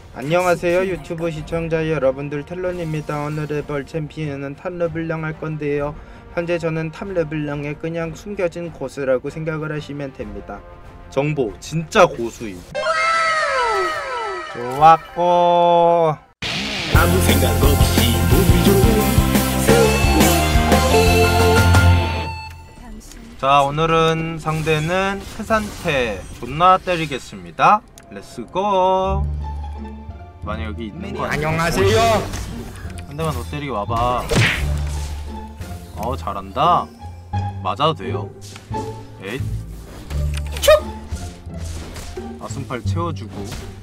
안녕하세요 유튜브 시청자 여러분들, 텔론입니다. 오늘의 벌 챔피언은 탑 르블랑 할 건데요. 현재 저는 탑 르블랑의 그냥 숨겨진 고수라고 생각을 하시면 됩니다. 정보 진짜 고수임. 좋았고, 아무 생각 없이 자 오늘은 상대는 크산테 존나 때리겠습니다. 렛츠고. 만약 여기 있는 거 아니야? 안녕하세요. 한 대만 더 때리게 와봐. 잘한다. 맞아도 돼요. 에잇. 아슴팔 채워주고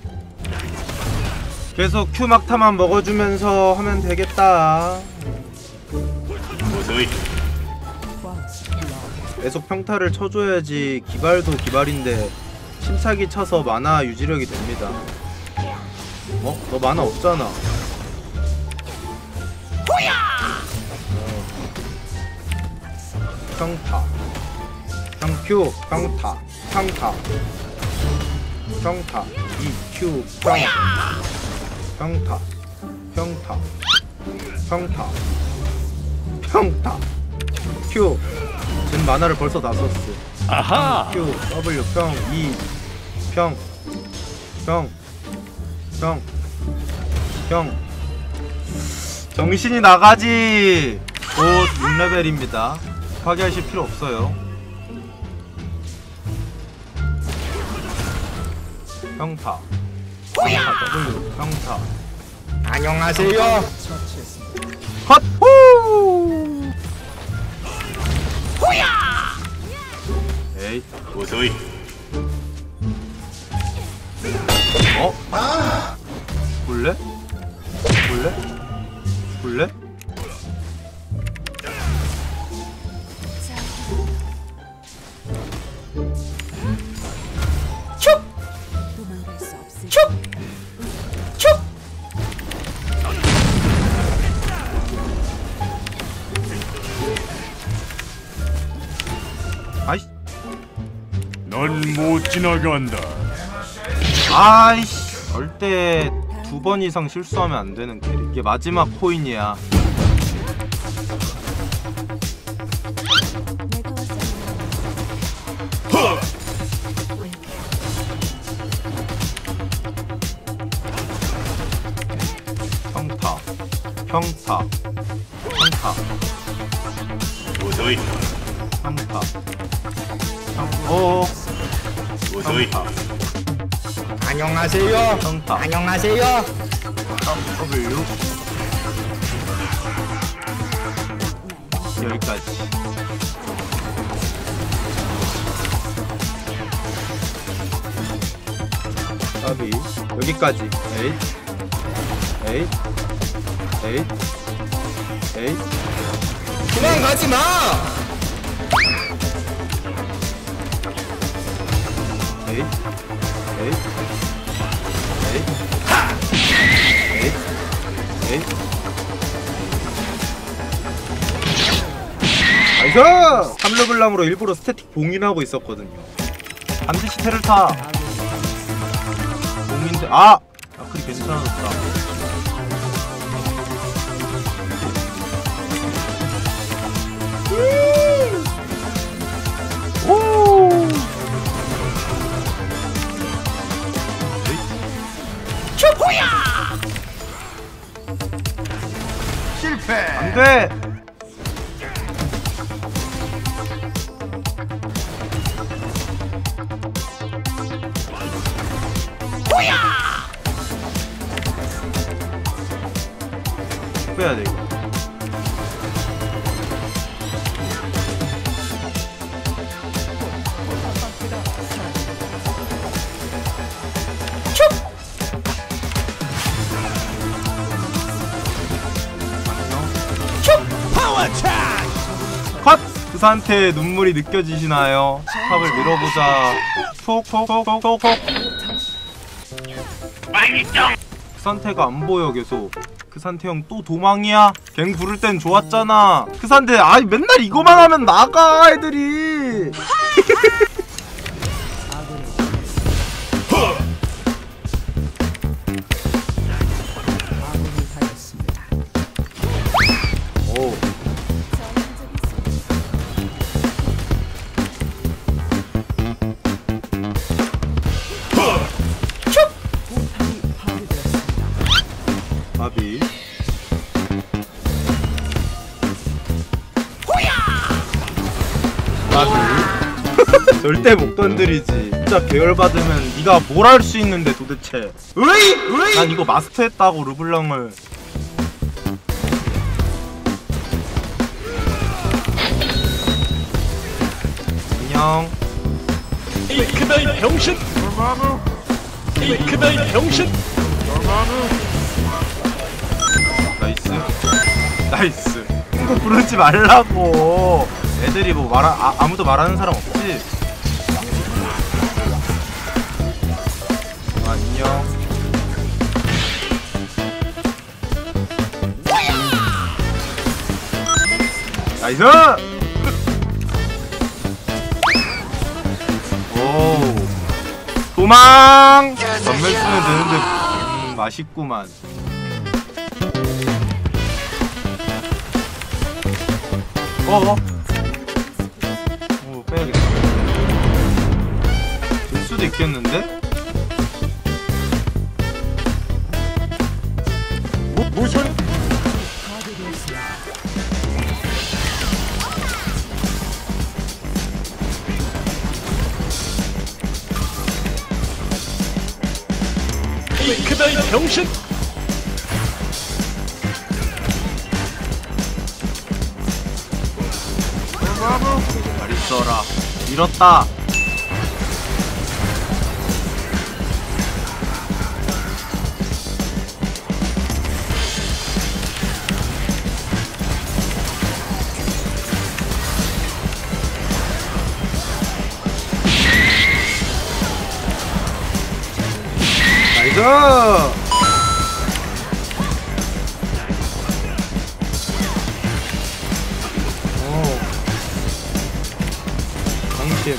계속 Q 막타만 먹어주면서 하면 되겠다. 계속 평타를 쳐줘야지. 기발도 기발인데 침착이 쳐서 마나 유지력이 됩니다. 너 만화 없잖아. 평타, 평큐, 평타, 평타, 평타, EQ, 평타, 평타, 평타, 평타, Q. 지금 만화를 벌써 다 썼어. 아하! Q, W, 평, E, 평, 정신이 나가지. 곧 6레벨입니다 파괴하실 필요 없어요. 평타, W, 평타. 안녕하세요. 컷! 후! 에이, 도저히 볼래? 볼래? 볼래? 아이씨, 넌 못 지나간다. 아이씨, 절대 2번 이상 실수하면 안 되는 캐릭. 이게 마지막 코인이야. 평타, 평타, 평타, 도저히 평타, 도저히 평타, 안녕하세요. 평타, 안녕하세요. W. 여기까지. W. 여기까지. 에잇, 에잇, 에잇, 에잇. 그만 가지 마. 에잇, 에잇, 에잇, 에잇, 에잇. 나이스! 3르블랑으로 일부러 스태틱 봉인하고 있었거든요. 반드시 테를 타. 봉인데 아크리 괜찮아졌다. 오! 슈퍼야. 실패! 안돼! 빼야 돼 이거. 컷! 그 상태에 눈물이 느껴지시나요? 탑을 밀어보자. 톡톡톡톡톡. 그 상태가 안 보여 계속. 그 상태 형 또 도망이야? 갱 부를 땐 좋았잖아. 그 상태 맨날 이거만 하면 나가 애들이. 아비. 아비. 절대 못 건드리지. 진짜 계열 받으면 네가 뭘 할 수 있는데 도대체. 으이! 난 이거 마스터했다고 르블랑을. 안녕. 이크다이 병신. 이크다이 병신. 나이스. 나이스. 이거 부르지 말라고. 애들이 뭐 아무도 말하는 사람 없지? 안녕. 나이스! 오. 도망! 전멸 쓰면 되는데 맛있구만. 빼야겠다. 될 수도 있겠는데? 무슨? 이크다이 병신. 잘 있어라. 밀었다. 나이스! 당신.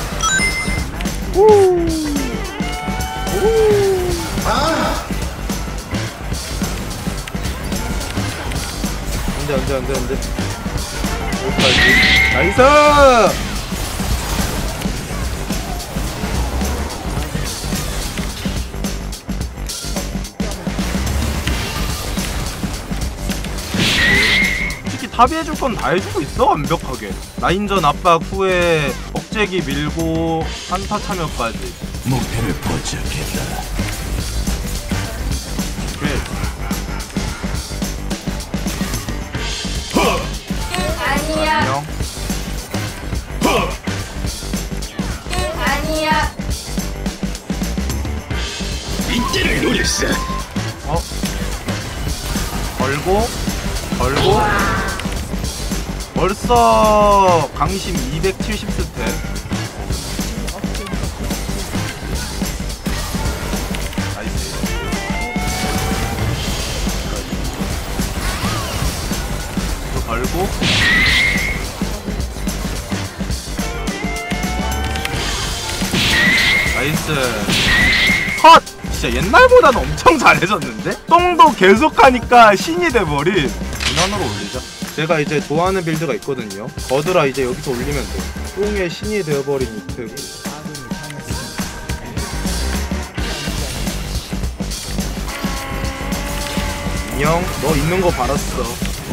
안돼. 여기까지. 나이스! 솔직히 탑이 해줄 건 다 해주고 있어. 완벽하게. 라인전 압박 후에 억제기 밀고 한타 참여까지. 목표를 포착했다. 오케이. 아니야. 안녕. 아니야. 이때를 노렸어. 걸고 벌써 강심 270스텝. 나이스. 또 걸고 나이스. 컷! 진짜 옛날보다는 엄청 잘해졌는데? 똥도 계속하니까 신이 돼버린. 문안으로 올리자. 제가 이제 좋아하는 빌드가 있거든요. 거드라 이제 여기서 올리면 돼. 똥의 신이 되어버린 이특. 안녕. 너 있는 거 받았어.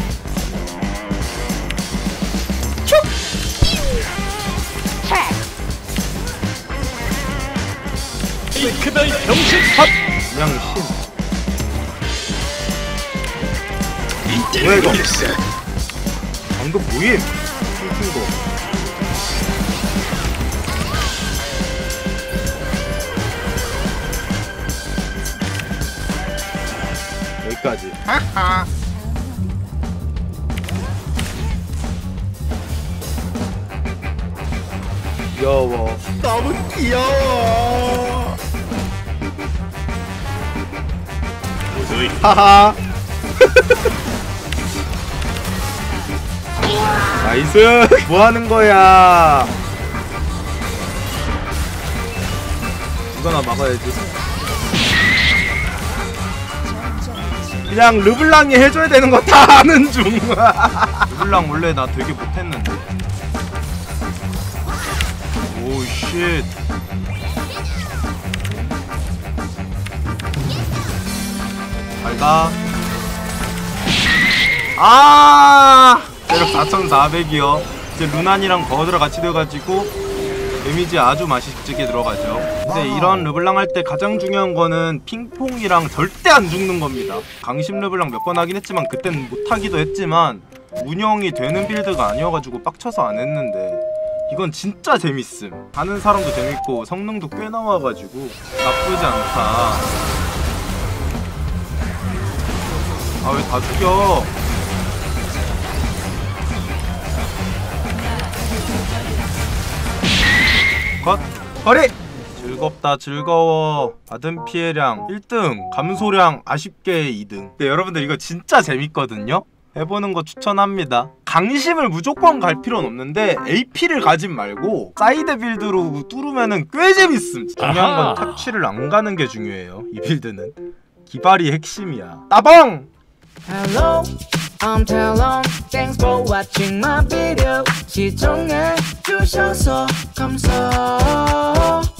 이크다이 병신. 그냥 신. 이때를 뭐야, 이거? 노렸어. 방금 뭐임? 퉁퉁도. 여기까지. 귀여워. 너무 귀여워. 무소이. 하하. 나이스. 뭐 하는 거야? 이거나 막아야지. 그냥 르블랑이 해줘야 되는 거 다 아는 중. 르블랑 원래 나 되게 못했는데. 오 쉣. 잘 가. 아 체력 4400이요. 이제 루난이랑 거드라 같이 돼가지고 데미지 아주 맛있게 들어가죠. 근데 이런 르블랑 할 때 가장 중요한 거는 핑퐁이랑 절대 안 죽는 겁니다. 강심 르블랑 몇 번 하긴 했지만 그땐 못하기도 했지만 운영이 되는 빌드가 아니어가지고 빡쳐서 안 했는데 이건 진짜 재밌음. 하는 사람도 재밌고 성능도 꽤 나와가지고 나쁘지 않다. 아 왜 다 죽여? 컷! 거리! 즐겁다 즐거워. 받은 피해량 1등, 감소량 아쉽게 2등. 근데 여러분들 이거 진짜 재밌거든요? 해보는 거 추천합니다. 강심을 무조건 갈 필요는 없는데 AP를 가진 말고 사이드 빌드로 뚫으면은 꽤 재밌음. 중요한 건 탑치를 안 가는 게 중요해요. 이 빌드는 기발이 핵심이야. 따봉! Hello, I'm Talon. Thanks for watching my video. 시청해 주셔서 감사.